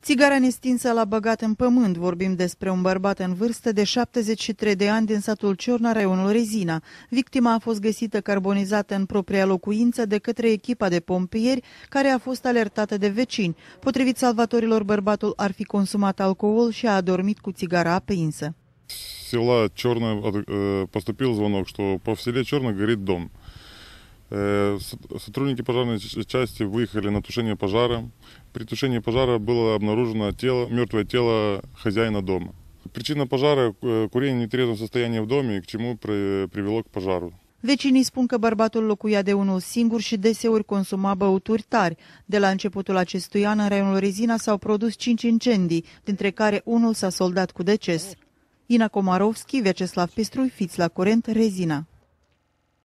Țigara nestinsă l-a băgat în pământ. Vorbim despre un bărbat în vârstă de 73 de ani din satul Ciorna, raionul Rezina. Victima a fost găsită carbonizată în propria locuință de către echipa de pompieri, care a fost alertată de vecini. Potrivit salvatorilor, bărbatul ar fi consumat alcool și a adormit cu țigara aprinsă. Села Черная поступил звонок, что по селе Черной горит дом. Сотрудники пожарной части выехали на тушение пожара. При тушении пожара было обнаружено мертвое тело хозяина дома. Причина пожара – курение в нетрезвом состоянии в доме, к чему привело к пожару. Vecinii spun că bărbatul locuia de unul singur și deseori consuma băuturi tari. De la începutul acestui an, în raionul Rezina s-au produs 5 incendii, dintre care unul s-a soldat cu deces. Ina Komarovski, Vyacheslav Pistrui, fiți la curent, Rezina.